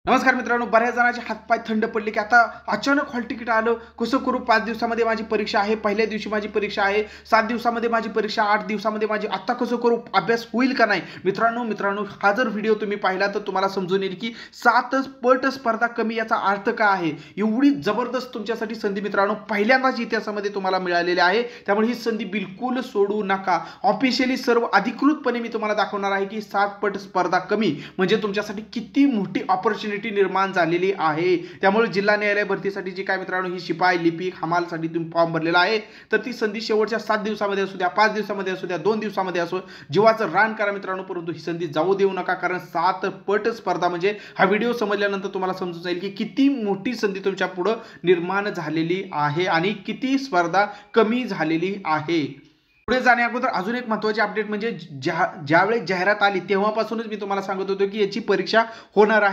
नमस्कार मित्रांनो, बऱ्याच जणांचे हातपाय थंड पडले की आता अचानक हॉल तिकीट आलं, कसं करू? 5 दिवसामध्ये माझी परीक्षा आहे, पहिल्या दिवशी माझी परीक्षा आहे, 7 दिवसामध्ये माझी परीक्षा, 8 दिवसामध्ये माझी, आता कसं करू? अभ्यास होईल का नाही? मित्रांनो हा जर व्हिडिओ तुम्ही पाहिला तर तुम्हाला समजून येईल की 7 पट स्पर्धा कमी याचा अर्थ काय आहे. एवढी जबरदस्त तुमच्यासाठी संधी मित्रांनो पहिल्यांदाच इतिहासामध्ये तुम्हाला मिळालेली आहे. त्यामुळे ही संधी बिलकुल सोडू नका. ऑफिशियली सर्व अधिकृतपणे मी तुम्हाला दाखवणार आहे की 7 पट स्पर्धा कमी म्हणजे तुमच्यासाठी किती मोठी ऑपॉर्च्युनिटी निर्माण झालेली आहे. त्यामुळे जिल्हा न्यायालय भरतीसाठी जी काय मित्रांनो ही शिपाई, लिपिक, हमालसाठी तुम्ही फॉर्म भरलेला आहे, तर ती संधी शेवटच्या 7 दिवसामध्ये असू द्या, 5 दिवसामध्ये असू द्या, 2 दिवसामध्ये असो, जीवाचं रान करा मित्रांनो, परंतु ही संधी जाऊ देऊ नका. कारण 7 पट स्पर्धा म्हणजे हा व्हिडिओ समजल्यानंतर तुम्हाला समजून जाईल की किती मोठी संधी तुमच्या पुढे निर्माण झालेली आहे आणि किती स्पर्धा कमी झालेली आहे. पुढे जाण्या अगोदर अजून एक महत्त्वाची अपडेट म्हणजे ज्यावेळेस जाहिरात आली तेव्हापासूनच मी तुम्हाला सांगत होतो की याची परीक्षा होणार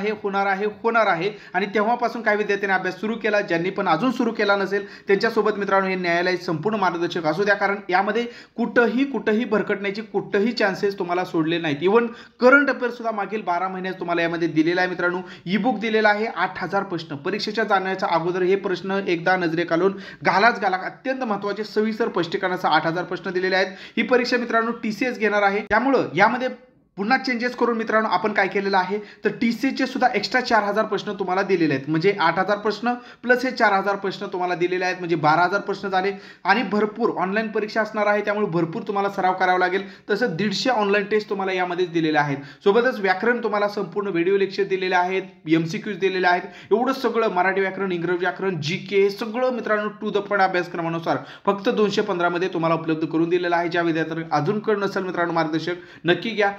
आहे आणि तेव्हापासून काही विद्यार्थ्यांनी अभ्यास सुरू केला. ज्यांनी पण अजून सुरू केला नसेल त्यांच्यासोबत मित्रांनो हे न्यायालय संपूर्ण मार्गदर्शक असू द्या, कारण यामध्ये कुठंही भरकटण्याची कुठंही चान्सेस तुम्हाला सोडले नाहीत. इव्हन करंट अफेअर सुद्धा मागील 12 महिन्यात तुम्हाला यामध्ये दिलेला आहे मित्रांनो. ई बुक दिलेला आहे. 8000 प्रश्न परीक्षेच्या जाण्याच्या अगोदर हे प्रश्न एकदा नजरे घालून घाला. अत्यंत महत्त्वाचे सविस्तर स्पष्टीकरणाचा 8000 प्रश्न दिलेले आहेत. ही परीक्षा मित्रांनो TCS घेणार आहे. त्यामुळे यामध्ये पुन्हा चेंजेस करून मित्रांनो आपण काय केलेलं आहे तर TCSचे सुद्धा एक्स्ट्रा 4000 प्रश्न तुम्हाला दिलेले आहेत. म्हणजे 8000 प्रश्न प्लस हे 4000 प्रश्न तुम्हाला दिलेले आहेत, म्हणजे 12000 प्रश्न झाले. आणि भरपूर ऑनलाईन परीक्षा असणार आहे, त्यामुळे भरपूर तुम्हाला सराव करावा लागेल. तसं 150 ऑनलाईन टेस्ट तुम्हाला यामध्येच दिलेले आहेत. सोबतच व्याकरण तुम्हाला संपूर्ण व्हिडिओ लेक्चर दिलेले आहेत, MCQs दिलेले आहेत. एवढं सगळं मराठी व्याकरण, इंग्रजी व्याकरण, GK सगळं मित्रांनो टू द पॉइंट अभ्यासक्रमानुसार फक्त 215 मध्ये तुम्हाला उपलब्ध करून दिलेलं आहे. ज्या विद्यार्थ्यांना अजून कळ नसेल मित्रांनो मार्गदर्शक नक्की घ्या.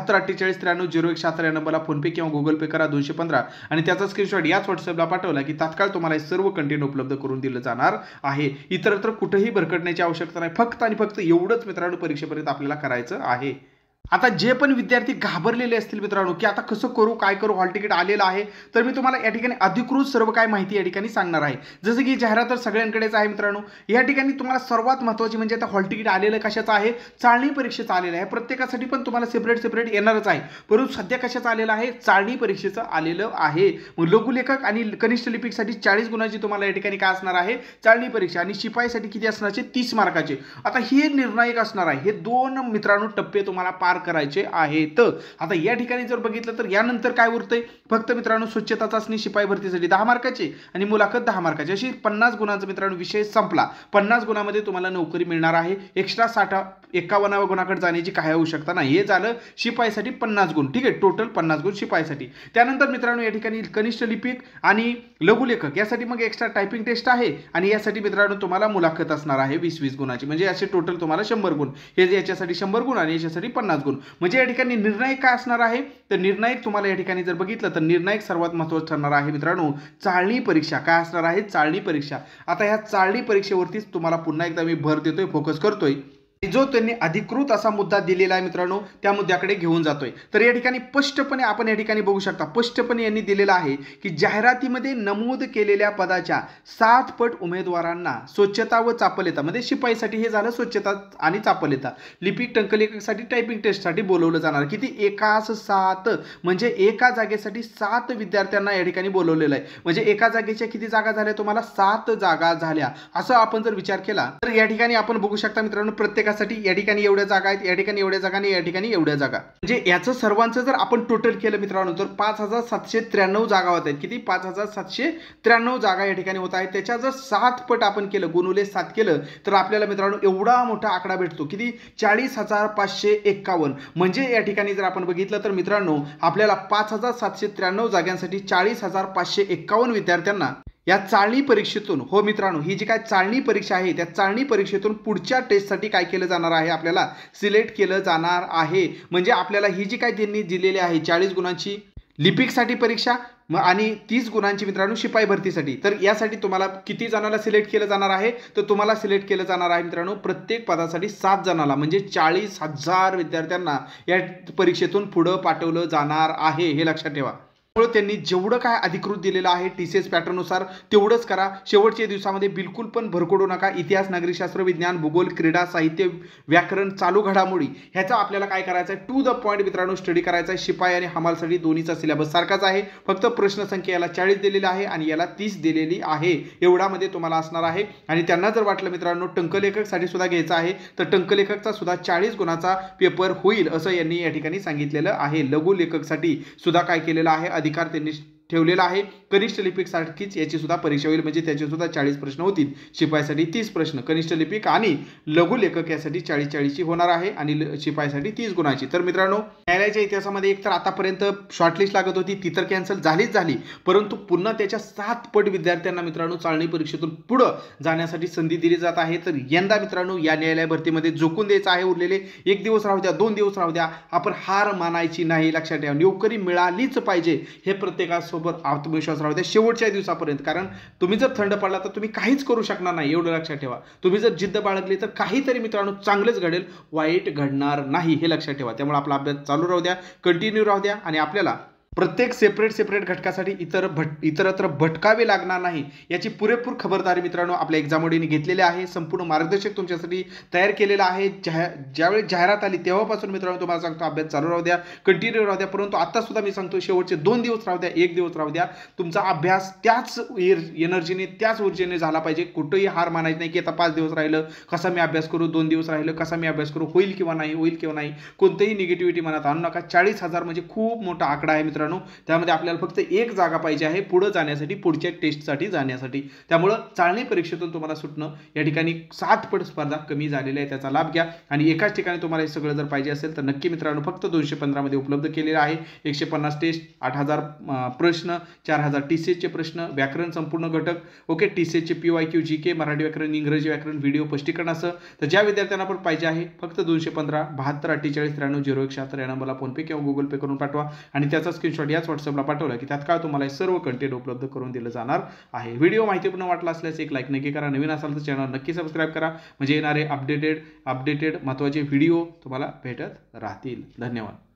7248930176 या नंबरला फोनपे किंवा गुगल पे करा 215 आणि त्याचा स्क्रीनशॉट याच व्हॉट्सअपला पाठवला की तात्काळ तुम्हाला हे सर्व कंटेंट उपलब्ध करून दिलं जाणार आहे. इतरत्र कुठेही भरकटण्याची आवश्यकता नाही. फक्त आणि फक्त एवढंच मित्रांनो परीक्षेपर्यंत आपल्याला करायचं आहे. आता जे पण विद्यार्थी घाबरलेले असतील मित्रांनो की आता कसं करू, काय करू, हॉल तिकीट आलेलं आहे, तर मी तुम्हाला या ठिकाणी अधिकृत सर्व काय माहिती या ठिकाणी सांगणार आहे. जसं की जाहिरात तर सगळ्यांकडेच आहे मित्रांनो. या ठिकाणी तुम्हाला सर्वात महत्त्वाची म्हणजे आता हॉल तिकीट आलेलं कशाचं आहे, चाळणी परीक्षेचं आलेलं आहे. प्रत्येकासाठी पण तुम्हाला सेपरेट येणारच आहे, परंतु सध्या कशाचं आलेलं आहे, चाळणी परीक्षेचं आलेलं आहे. मग लघुलेखक आणि कनिष्ठ लिपिकसाठी 40 गुणाची तुम्हाला या ठिकाणी काय असणार आहे, चाळणी परीक्षा. आणि शिपाईसाठी किती असणार, 30 मार्काचे. आता हे निर्णायक असणार आहे. हे दोन मित्रांनो टप्पे तुम्हाला पार करायचे आहेत. आता या ठिकाणी जर बघितलं तर यानंतर काय उरतंय, फक्त मित्रांनो स्वच्छता चाचणी शिपाई भरतीसाठी 10 मार्काचे आणि मुलाखत 10 मार्काची, अशी 50 गुणांचा मित्रांनो विषय संपला. 50 गुणामध्ये तुम्हाला नोकरी मिळणार आहे. एक्स्ट्रा 51 गुणाकडे जाण्याची काही आवश्यकता नाही. हे झालं शिपाईसाठी 50 गुण. ठीक आहे, टोटल 50 गुण शिपाईसाठी. त्यानंतर मित्रांनो या ठिकाणी कनिष्ठ लिपिक आणि लघुलेखक यासाठी मग एक्स्ट्रा टायपिंग टेस्ट आहे आणि यासाठी मित्रांनो तुम्हाला मुलाखत असणार आहे 20 गुणाची. म्हणजे असे टोटल तुम्हाला 100 गुण. हे याच्यासाठी 100 गुण आणि याच्यासाठी 50 गुण. म्हणजे या ठिकाणी निर्णायक काय असणार आहे, तर निर्णायक तुम्हाला या ठिकाणी जर बघितलं तर निर्णायक सर्वात महत्त्वाचं ठरणार आहे मित्रांनो चाळणी परीक्षा. काय असणार आहे, चाळणी परीक्षा. आता ह्या चाळणी परीक्षेवरतीच तुम्हाला पुन्हा एकदा मी भर देतोय, फोकस करतोय. जो त्यांनी अधिकृत असा मुद्दा दिलेला आहे मित्रांनो, त्या मुद्द्याकडे घेऊन जातोय. तर या ठिकाणी स्पष्टपणे आपण या ठिकाणी बघू शकता, स्पष्टपणे यांनी दिलेलं आहे की जाहिरातीमध्ये नमूद केलेल्या पदाच्या 7 पट उमेदवारांना स्वच्छता व चापलेता, म्हणजे शिपाईसाठी हे झालं स्वच्छता आणि चापलेता, लिपिक टंकलेखकसाठी टायपिंग टेस्टसाठी बोलवलं जाणार. किती, एकास 7, म्हणजे एका जागेसाठी 7 विद्यार्थ्यांना या ठिकाणी बोलवलेलं आहे. म्हणजे एका जागेच्या किती जागा झाल्या, तुम्हाला 7 जागा झाल्या. असं आपण जर विचार केला तर या ठिकाणी आपण बघू शकता मित्रांनो प्रत्येक या ठिकाणी एवढ्या जागा आहेत, या ठिकाणी एवढ्या जागा आणि या ठिकाणी एवढ्या जागा. म्हणजे याचं सर्वांचं जर आपण टोटल केलं मित्रांनो तर 5793 जागा होत आहेत. किती, 5793 जागा या ठिकाणी होत आहेत. त्याच्या जर 7 पट आपण केलं, गुणुले 7 केलं तर आपल्याला मित्रांनो एवढा मोठा आकडा भेटतो. किती, 40,551. म्हणजे या ठिकाणी जर आपण बघितलं तर मित्रांनो आपल्याला 5793 जागांसाठी 40,551 विद्यार्थ्यांना या चाळणी परीक्षेतून, हो मित्रांनो ही जी काय चाळणी परीक्षा आहे त्या चाळणी परीक्षेतून पुढच्या टेस्टसाठी काय केलं जाणार आहे, आपल्याला सिलेक्ट केलं जाणार आहे. म्हणजे आपल्याला ही जी काय त्यांनी दिलेली आहे 40 गुणांची लिपिकसाठी परीक्षा आणि 30 गुणांची मित्रांनो शिपाई भरतीसाठी, तर यासाठी तुम्हाला किती जणांना सिलेक्ट केलं जाणार आहे, तर तुम्हाला सिलेक्ट केलं जाणार आहे मित्रांनो प्रत्येक पदासाठी 7 जणांना, म्हणजे 40,000 विद्यार्थ्यांना या परीक्षेतून पुढं पाठवलं जाणार आहे. हे लक्षात ठेवा. त्यामुळे त्यांनी जेवढं काय अधिकृत दिलेलं आहे TCS पॅटर्ननुसार तेवढंच करा. शेवटच्या दिवसामध्ये बिलकुल पण भरकडू नका. इतिहास, नागरिकशास्त्र, विज्ञान, भूगोल, क्रीडा, साहित्य, व्याकरण, चालू घडामोडी ह्याचा आपल्याला काय करायचं आहे, टू द पॉईंट मित्रांनो स्टडी करायचा आहे. शिपाई आणि हमालसाठी दोन्हीचा सिलेबस सारखाच आहे, फक्त प्रश्न संख्या याला 40 दिलेली आहे आणि याला 30 दिलेली आहे. एवढामध्ये तुम्हाला असणार आहे. आणि त्यांना जर वाटलं मित्रांनो टंकलेखकसाठी सुद्धा घ्यायचा आहे तर टंकलेखकचा सुद्धा 40 गुणाचा पेपर होईल असं यांनी या ठिकाणी सांगितलेलं आहे. लघुलेखकसाठी सुद्धा काय केलेलं आहे, अधिकार त्यांनी ठेवलेला आहे. कनिष्ठ लिपिक सारखीच याची सुद्धा परीक्षा होईल, म्हणजे त्याचे सुद्धा 40 प्रश्न होतील. शिपाईसाठी 30 प्रश्न, कनिष्ठ लिपिक आणि लघुलेखक यासाठी 40 होणार आहे आणि शिपाईसाठी 30 गुणाची. तर मित्रांनो न्यायालयाच्या इतिहासामध्ये एकतर आतापर्यंत शॉर्टलिस्ट लागत होती ती तर कॅन्सल झाली, परंतु पुन्हा त्याच्या 7 पट विद्यार्थ्यांना मित्रांनो चाळणी परीक्षेतून पुढे जाण्यासाठी संधी दिली जात आहे. तर यंदा मित्रांनो या न्यायालय भरतीमध्ये झोकून द्यायचं आहे. उरलेले 1 दिवस राहू द्या, 2 दिवस राहू द्या, आपण हार मानायची नाही. लक्षात ठेवा, नोकरी मिळालीच पाहिजे हे प्रत्येकासोबत आत्मविश्वास राहू द्या शेवटच्या दिवसापर्यंत. कारण तुम्ही जर थंड पडला तर तुम्ही काहीच करू शकणार नाही, एवढं लक्षात ठेवा. तुम्ही जर जिद्द बाळगली तर काहीतरी मित्रांनो चांगलंच घडेल, वाईट घडणार नाही हे लक्षात ठेवा. त्यामुळे आपला अभ्यास चालू राहू द्या, कंटिन्यू राहू द्या आणि आपल्याला प्रत्येक सेपरेट घटकासाठी इतरत्र भटकावे लागणार नाही याची पुरेपूर खबरदारी मित्रांनो आपल्या एक्झामवडीने घेतलेली आहे. संपूर्ण मार्गदर्शक तुमच्यासाठी तयार केलेला आहे. ज्यावेळी जाहिरात आली तेव्हापासून मित्रांनो तुम्हाला सांगतो अभ्यास चालू राहू द्या, कंटिन्यू राहू द्या. परंतु आता सुद्धा मी सांगतो शेवटचे 2 दिवस राहू द्या, 1 दिवस राहू द्या, तुमचा अभ्यास त्याच एनर्जीने त्याच ऊर्जेने झाला पाहिजे. कुठेही हार मानायची नाही की आता 5 दिवस राहिलं कसा मी अभ्यास करू, 2 दिवस राहिलं कसा मी अभ्यास करू, होईल किंवा नाही, कोणतेही निगेटिव्हिटी मनात आणू नका. 40,000 म्हणजे खूप मोठा आकडा आहे मित्रांनो. त्यामध्ये आपल्याला फक्त 1 जागा पाहिजे आहे पुढे जाण्यासाठी, पुढच्या टेस्टसाठी जाण्यासाठी. त्यामुळे चाळणी परीक्षेतून तुम्हाला सुटणं या ठिकाणी 7 पट स्पर्धा कमी झालेली आहे, त्याचा लाभ घ्या. आणि एकाच ठिकाणी तुम्हाला हे सगळं जर पाहिजे असेल तर नक्की मित्रांनो फक्त 215 मध्ये उपलब्ध केलेलं आहे. 150 टेस्ट, 8000 प्रश्न, 4000 TCS चे प्रश्न, व्याकरण संपूर्ण घटक, ओके, TCS चे PYQ, GK, मराठी व्याकरण, इंग्रजी व्याकरण, व्हिडिओ स्पष्टीकरण असं. तर ज्या विद्यार्थ्यांना पण पाहिजे आहे फक्त 215 72 48 93 0176 या नंबरला फोनपे किंवा गुगल पे करून पाठवा आणि त्याचा स्क्रीनशॉट याच व्हॉट्सअपला पाठवला की तात्काळ तुम्हाला हे सर्व कंटेंट उपलब्ध करून दिलं जाणार आहे. व्हिडिओ माहितीपूर्ण वाटला असल्यास एक लाईक नक्की करा. नवीन असाल तर चॅनल नक्की सबस्क्राईब करा, म्हणजे येणारे अपडेटेड महत्त्वाचे व्हिडिओ तुम्हाला भेटत राहतील. धन्यवाद.